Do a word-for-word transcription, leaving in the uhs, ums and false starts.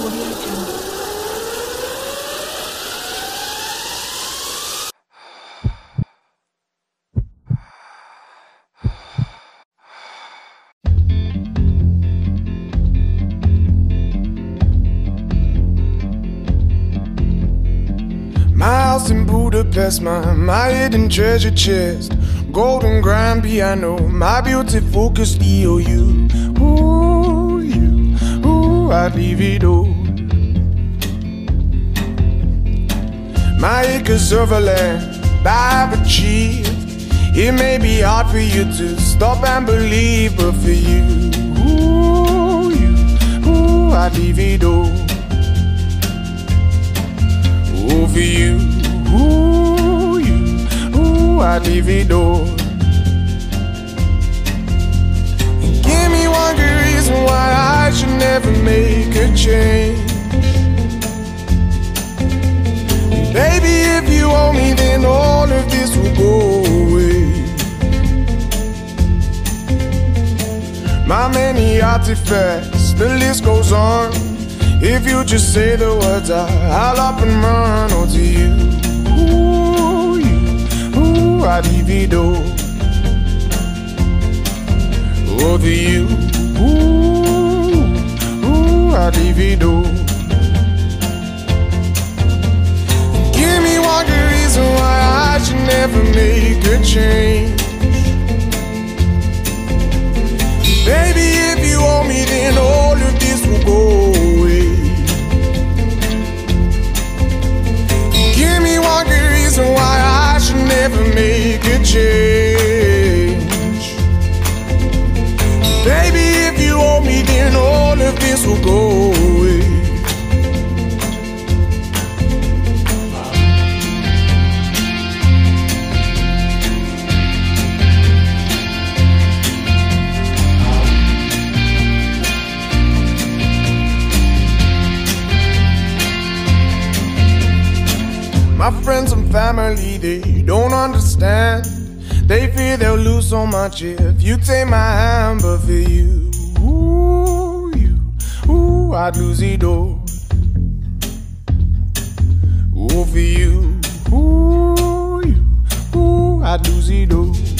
Audio Jungle. My house in Budapest, my, my hidden treasure chest, golden grand piano, my beautiful Castillo. You, ooh, you, ooh, I'd leave it all. My acres of land I've achieved. It may be hard for you to stop and believe, but for you, ooh, you, ooh, I'd leave it all. Ooh, for you, ooh, you, ooh, I'd leave it all. And give me one good reason why I should never make a change. And baby, if you owe me, then all of this will go away. My many artifacts, the list goes on. If you just say the words, I, I'll up and run. Oh, to you, ooh, you, ooh, I'd leave it all. Oh, to you, ooh, ooh, I'd leave it all. Give me one good reason why I should never make a change. Baby, if you owe me, then all of this will go away. Give me one good reason why I should never make a change. Baby, if you owe me, then all of this will go away. My friends and family, they don't understand. They fear they'll lose so much if you take my hand. But for you, ooh, you, ooh, I'd lose it all. Ooh, for you, ooh, you, ooh, I'd lose it all.